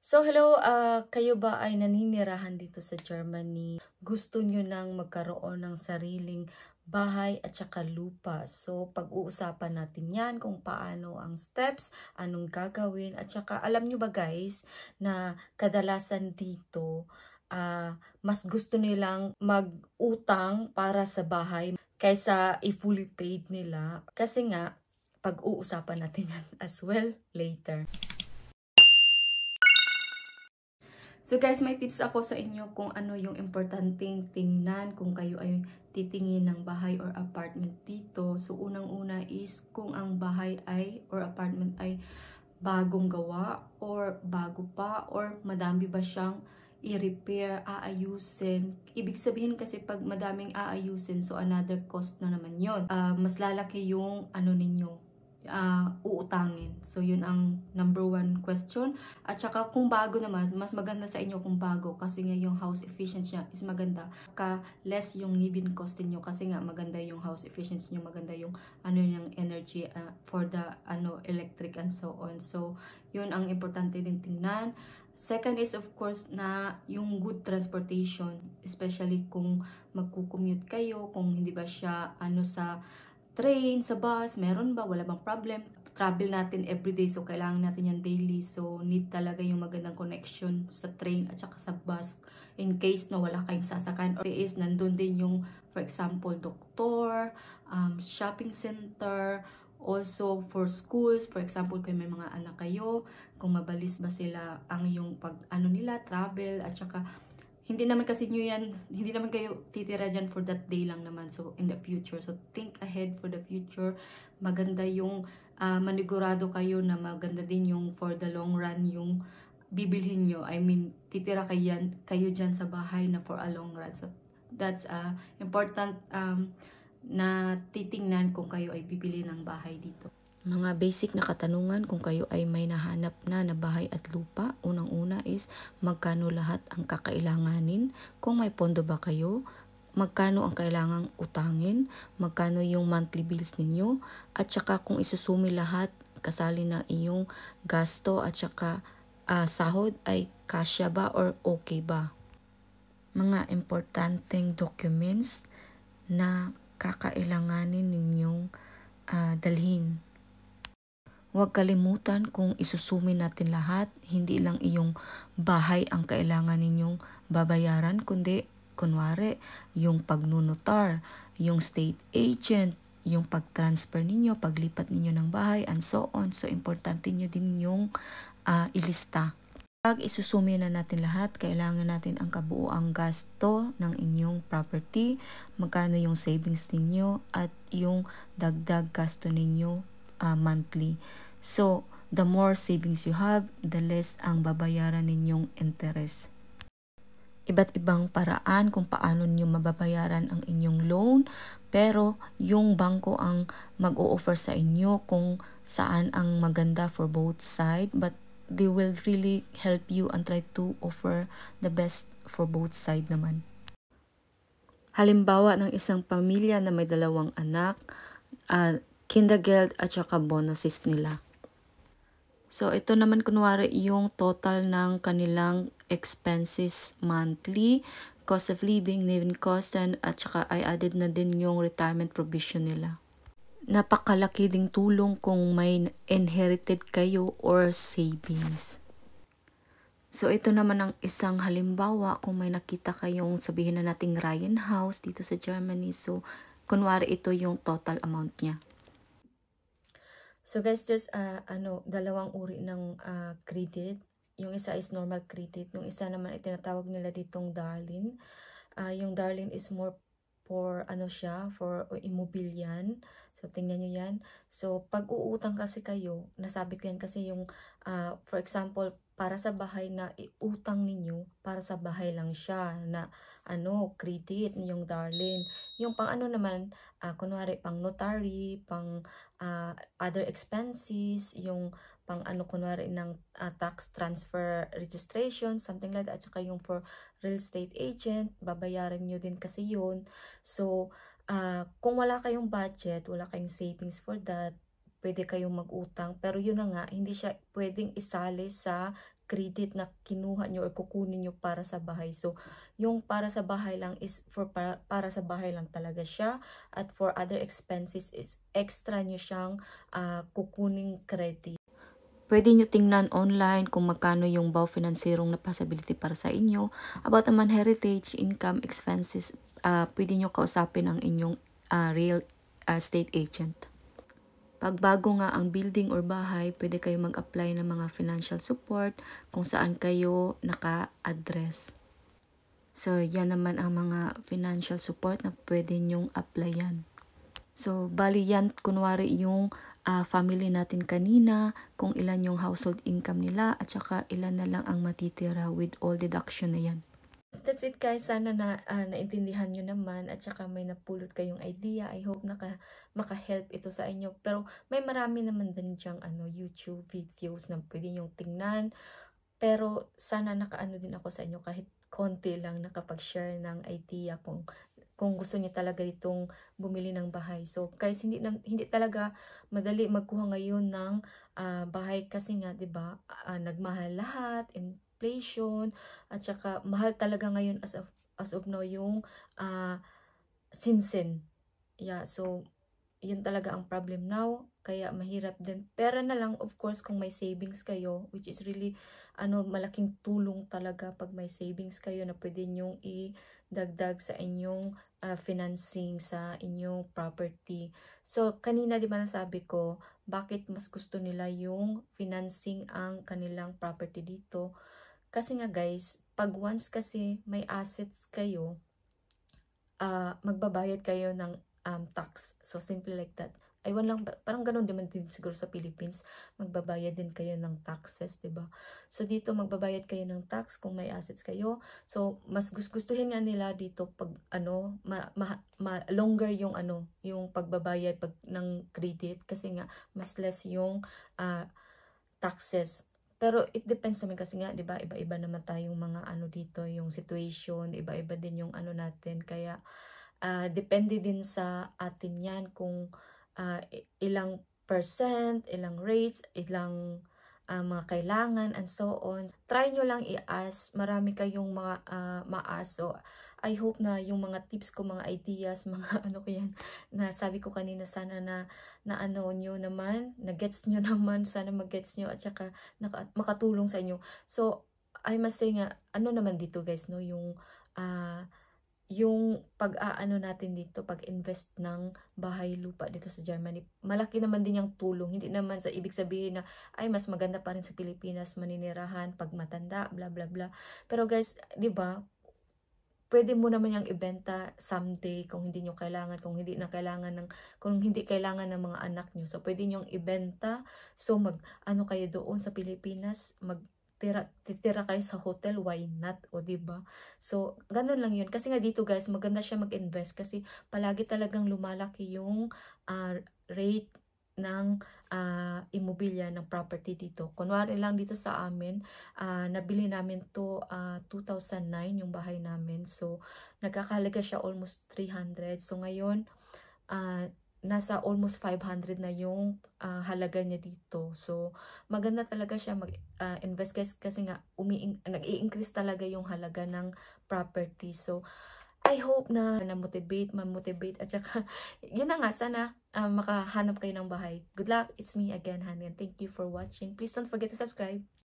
So hello, kayo ba ay naninirahan dito sa Germany? Gusto nyo nang magkaroon ng sariling bahay at saka lupa. So pag-uusapan natin yan kung paano ang steps, anong gagawin. At saka alam nyo ba guys na kadalasan dito mas gusto nilang mag-utang para sa bahay kaysa i-fully paid nila. Kasi nga, pag-uusapan natin yan as well later. So guys, may tips ako sa inyo kung ano yung importanteng tingnan kung kayo ay titingin ng bahay or apartment dito. So unang-una is kung ang bahay ay or apartment ay bagong gawa or bago pa or madami ba siyang i-repair, aayusin. Ibig sabihin kasi pag madaming aayusin, so another cost na naman yon. Mas lalaki yung ano ninyo, uutangin. So, yun ang number one question. At saka, kung bago naman, mas maganda sa inyo kung bago kasi nga yung house efficiency niya is maganda. Less yung living cost niyo kasi nga maganda yung house efficiency niyo, maganda yung ano yung energy for the electric and so on. So, yun ang importante din tingnan. Second is of course na yung good transportation, especially kung magko-commute kayo, kung hindi ba siya sa train, sa bus, meron ba? Wala bang problem? Travel natin everyday, so kailangan natin yan daily. So, need talaga yung magandang connection sa train at saka sa bus. In case na wala kayong sasakyan. Or is, nandun din yung, for example, doktor, shopping center, also for schools. For example, kung may mga anak kayo, kung mabalis ba sila ang yung nila, travel, at saka hindi naman kasi nyo yan, hindi naman kayo titira dyan for that day lang naman. So, in the future. So, think ahead for the future. Maganda yung manigurado kayo na maganda din yung for the long run yung bibilhin nyo. I mean, titira kayo dyan sa bahay na for a long run. So, that's important na titingnan kung kayo ay bibili ng bahay dito. Mga basic na katanungan kung kayo ay may nahanap na bahay at lupa. Unang-una is magkano lahat ang kakailanganin, kung may pondo ba kayo, magkano ang kailangang utangin, magkano yung monthly bills ninyo, at saka kung isusumi lahat, kasali na iyong gasto at saka sahod ay kasya ba or okay ba. Mga importanteng documents na kakailanganin ninyong dalhin. Huwag kalimutan kung isusumi natin lahat, hindi lang iyong bahay ang kailangan ninyong babayaran, kundi kunwari yung pagnunotar, yung state agent, yung pag-transfer ninyo, paglipat ninyo ng bahay, and so on. So, importante nyo din yung ilista. Pag isusumi na natin lahat, kailangan natin ang kabuuang gasto ng inyong property, magkano yung savings ninyo, at yung dagdag gasto ninyo monthly. So, the more savings you have, the less ang babayaran ninyong interest. Iba't ibang paraan kung paano niyo mababayaran ang inyong loan, pero yung bangko ang mag-o-offer sa inyo kung saan ang maganda for both side, but they will really help you and try to offer the best for both side naman. Halimbawa ng isang pamilya na may 2 anak, kindergeld at saka bonuses nila. So, ito naman kunwari yung total ng kanilang expenses monthly, cost of living, living cost, at saka ay added na din yung retirement provision nila. Napakalaki ding tulong kung may inherited kayo or savings. So, ito naman ang isang halimbawa kung may nakita kayong sabihin na nating Ryan House dito sa Germany. So, kunwari ito yung total amount niya. So guys, there's 2 uri ng credit. Yung isa is normal credit. Yung isa naman ay tinatawag nila ditong darling. Yung darling is more for for immobilian. So tingnan nyo yan. So pag uutang kasi kayo, nasabi ko yan kasi yung for example, para sa bahay na iutang ninyo, para sa bahay lang siya na credit yung darling. Yung pang naman, kunwari pang notary, pang other expenses, yung pang kunwari ng tax transfer registration, something like that, at saka yung for real estate agent, babayaran nyo din kasi yun. So, kung wala kayong budget, wala kayong savings for that, pwede kayong mag-utang, pero yun na nga, hindi siya pwedeng isali sa credit na kinuha nyo or kukunin nyo para sa bahay. So, yung para sa bahay lang is para sa bahay lang talaga siya. At for other expenses is extra nyo siyang kukuning credit. Pwede nyo tingnan online kung magkano yung BAHAY finansierung na possibility para sa inyo. About naman heritage, income, expenses, pwede nyo kausapin ang inyong real estate agent. Pag bago nga ang building or bahay, pwede kayo mag-apply ng mga financial support kung saan kayo naka-address. So, yan naman ang mga financial support na pwede nyong applyan. So, bali yan, kunwari yung family natin kanina, kung ilan yung household income nila, at saka ilan na lang ang matitira with all deduction na yan. That's it guys, sana naintindihan nyo naman at saka may napulot kayong idea. I hope maka-help ito sa inyo. Pero may marami naman din dyang YouTube videos na pwede nyong tingnan. Pero sana nakaano din ako sa inyo kahit konti lang nakapag-share ng idea kung gusto niyo talaga itong bumili ng bahay. So guys, hindi talaga madali magkuha ngayon ng bahay kasi nga 'di ba, nagmahal lahat, inflation, at saka mahal talaga ngayon as of now yung sinsin. Yeah, so yun talaga ang problem now, kaya mahirap din. Pera na lang of course kung may savings kayo, which is really malaking tulong talaga pag may savings kayo na pwede nyong idagdag sa inyong financing sa inyong property. So kanina 'di ba nasabi ko bakit mas gusto nila yung financing ang kanilang property dito? Kasi nga guys, pag once kasi may assets kayo, magbabayad kayo ng tax. So, simple like that. Aywan lang, parang ganun din siguro sa Philippines. Magbabayad din kayo ng taxes, diba? So, dito magbabayad kayo ng tax kung may assets kayo. So, mas gustuhin nga nila dito pag, longer yung, yung pagbabayad ng credit. Kasi nga, mas less yung taxes. Pero it depends naman kasi nga, 'di ba? Iba-iba naman tayong mga dito, yung situation, iba-iba din yung natin. Kaya depende din sa atin 'yan kung ilang percent, ilang rates, ilang mga kailangan and so on. Try nyo lang i-ask, marami kayong mga ma-ask. So I hope na yung mga tips ko, mga ideas, mga ko yan, na sabi ko kanina, sana na nyo naman, na-gets nyo naman, sana mag-gets nyo at saka makatulong sa inyo. So, I must say nga, naman dito guys, no, yung natin dito, pag-invest ng bahay lupa dito sa Germany, malaki naman din yung tulong. Hindi naman sa ibig sabihin na, ay, mas maganda pa rin sa Pilipinas, maninirahan, pag matanda, bla bla bla. Pero guys, di ba, pwede mo naman yung ibenta someday kung hindi nyo kailangan, kung hindi kailangan ng mga anak nyo. So, pwede nyo ibenta. So, kayo doon sa Pilipinas, titira kayo sa hotel, why not? O, diba? So, ganun lang yun. Kasi nga dito, guys, maganda siya mag-invest kasi palagi talagang lumalaki yung rate ng immobilya ng property dito. Kunwari lang dito sa amin, nabili namin to 2009 yung bahay namin. So, nagkakahalaga siya almost 300. So, ngayon, nasa almost 500 na yung halaga niya dito. So, maganda talaga siya mag-invest kasi nga nag-i-increase talaga yung halaga ng property. So, I hope na ma-motivate at saka yun na nga, sana makahanap kayo ng bahay. Good luck! It's me again, Honey, and thank you for watching. Please don't forget to subscribe.